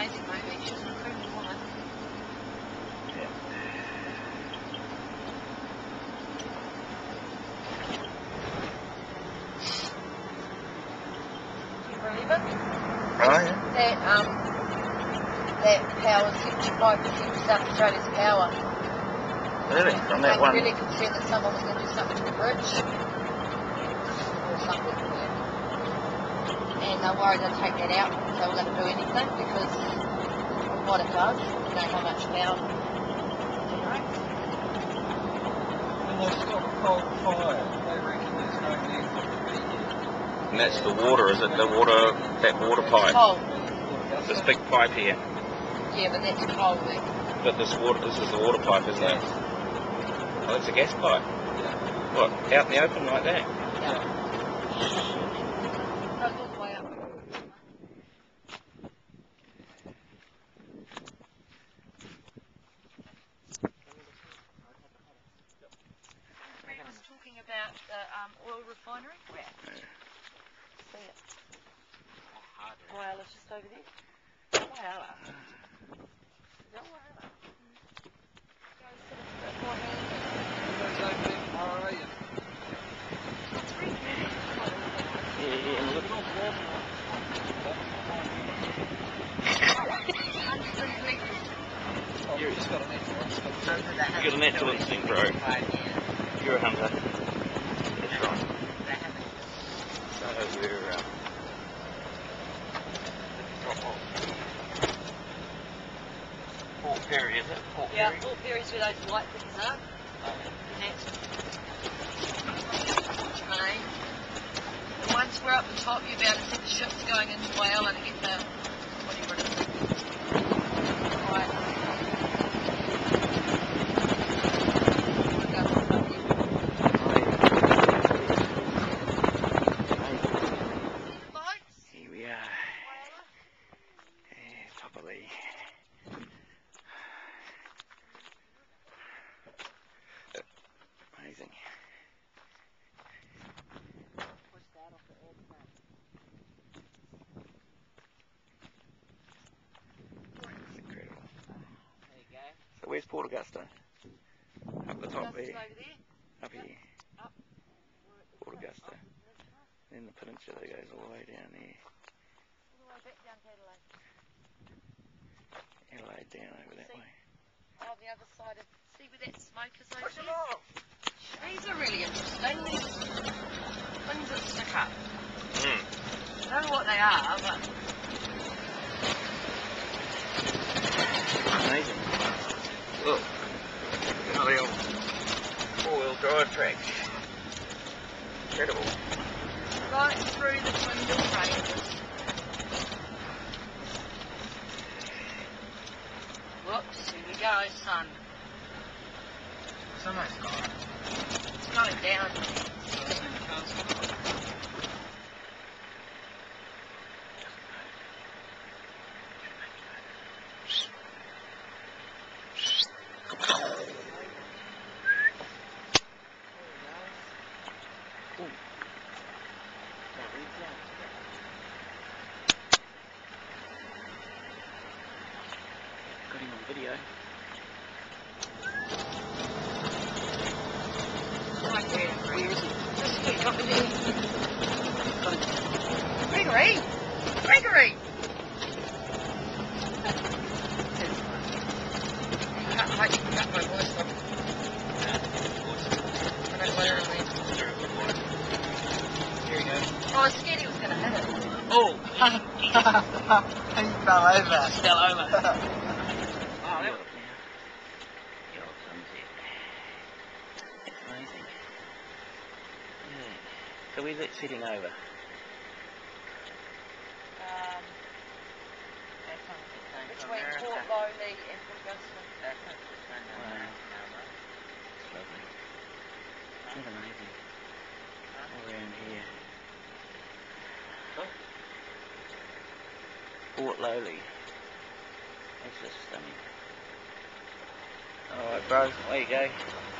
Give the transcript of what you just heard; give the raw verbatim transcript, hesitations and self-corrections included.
amazing, maybe. She's an incredible woman. Yeah. Do you believe it? Oh, yeah. That, um, that power, seventy-five percent of South Australia's power. Really? From that I'm one? really concerned that someone was going to do something to the bridge. Or something. And they're worried they'll take that out if they were going to do anything because of what it does. You know how much power it generates. And they've stopped coal fire. They reckon there's no need for it. And that's the water, is it? The water, that water pipe? Coal. This big pipe here. Yeah, but that's coal there. But this water, this is the water pipe, isn't it? Oh, it's a gas pipe. Yeah. What, out in the open like that? Yeah. Goes all the way up. Fred was talking about the um, oil refinery. Where? See it. Well, it's just over there. Wow. Is that Whyalla? Go sit a bit more handy. Those over there tomorrow, are you? It's really beautiful. Yeah, yeah, and look. Oh, you've just got an excellent instinct. You've got an natural instinct, bro. You're a hunter. That's right. So we're, um... Port Perry, is it? Port Yeah, Perry? Port Perry's where those white things are. And that's Main. And once we're up the top, you'll be able to see the ships going into Whyalla to get the, whatever it is. Right. Lights? Here we are. Whyalla? Yeah, top of the... Amazing. Push that off the edge now. It's incredible. There you go. So where's Port Augusta? Up the top Augusta's there. over there. Up here. Up. Port Augusta. Then the peninsula goes all the way down there. All the way back down to Adelaide. Adelaide down over that See? way. On the other side of, see where that smoke is over there? These are really interesting. These things that stick up. Mm. I don't know what they are, but Amazing. Look. Another old four-wheel drive track. Incredible. right through the Flinders ranges. Whoops, here we go, son. It's almost gone. It's going down. Got him on video. Right there, where is he? Just keep up in there. Gregory! Gregory! Cut, cut, cut my voice off. I don't want it on Here we go. Oh, I was scared he was going to hit it. Oh! He fell over. Fell over. Oh, that was the old sunset. Amazing. Yeah. So where's that setting over? Um, between Port Augusta and Port Augusta. Wow. It's lovely. Isn't that amazing? All around here. Port Lowly. That's just stunning. Alright bro, there you go.